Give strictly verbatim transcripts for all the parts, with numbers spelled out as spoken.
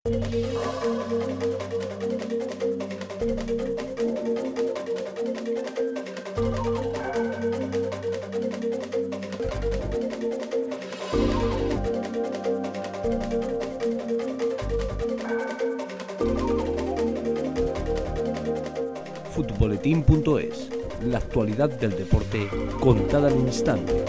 Futboletín punto es, la actualidad del deporte contada al instante.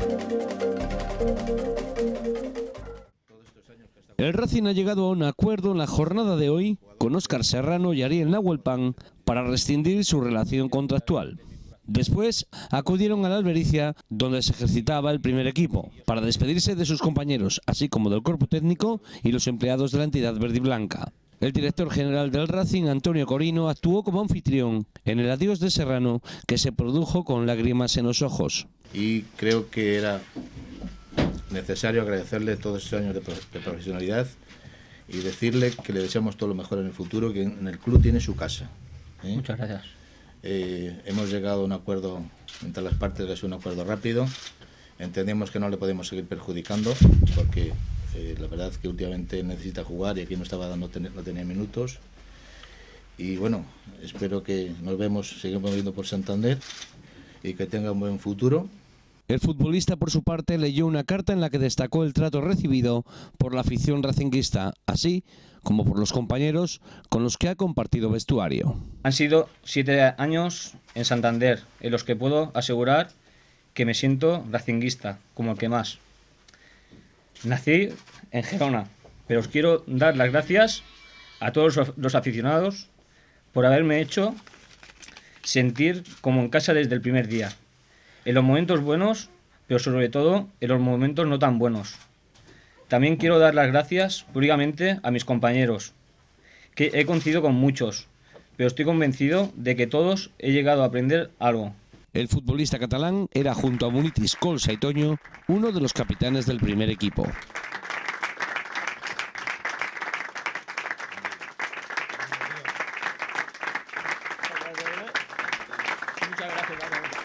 El Racing ha llegado a un acuerdo en la jornada de hoy con Óscar Serrano y Ariel Nahuelpan para rescindir su relación contractual. Después acudieron a la Albericia, donde se ejercitaba el primer equipo, para despedirse de sus compañeros, así como del cuerpo técnico y los empleados de la entidad verde y blanca. El director general del Racing, Antonio Corino, actuó como anfitrión en el adiós de Serrano, que se produjo con lágrimas en los ojos. Y creo que era necesario agradecerle todos estos años de profesionalidad y decirle que le deseamos todo lo mejor en el futuro, que en el club tiene su casa. ¿eh? Muchas gracias. Eh, hemos llegado a un acuerdo entre las partes, que es un acuerdo rápido. Entendemos que no le podemos seguir perjudicando, porque eh, la verdad es que últimamente necesita jugar y aquí no estaba dando, no tenía minutos. Y bueno, espero que nos vemos, seguimos viendo por Santander y que tenga un buen futuro. El futbolista, por su parte, leyó una carta en la que destacó el trato recibido por la afición racinguista, así como por los compañeros con los que ha compartido vestuario. Han sido siete años en Santander, en los que puedo asegurar que me siento racinguista, como el que más. Nací en Gerona, pero os quiero dar las gracias a todos los aficionados por haberme hecho sentir como en casa desde el primer día. En los momentos buenos, pero sobre todo en los momentos no tan buenos. También quiero dar las gracias públicamente a mis compañeros, que he coincidido con muchos, pero estoy convencido de que todos he llegado a aprender algo. El futbolista catalán era, junto a Munitis, Colsa y Toño, uno de los capitanes del primer equipo. Muchas gracias.